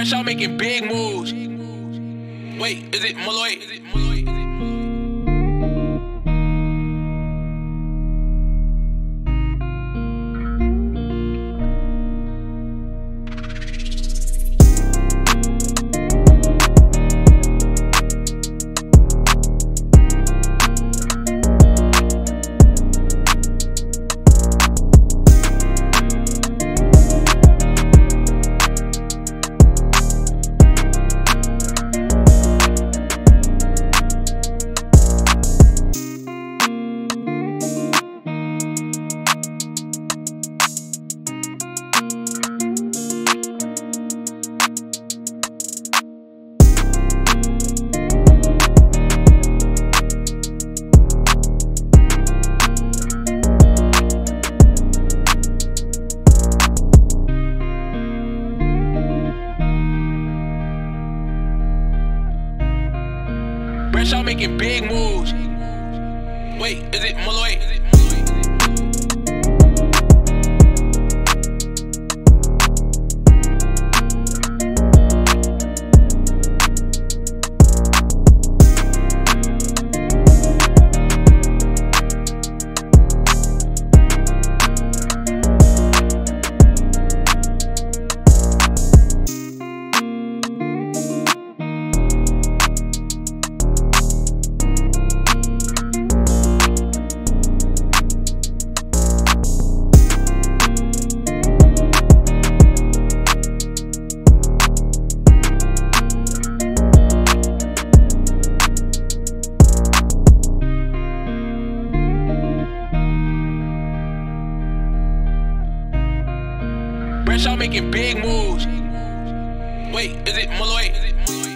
Fresh out making big moves. Wait, is it Malloy? Fresh out making big moves. Wait, is it Malloy? Fresh out making big moves. Wait, is it Malloy?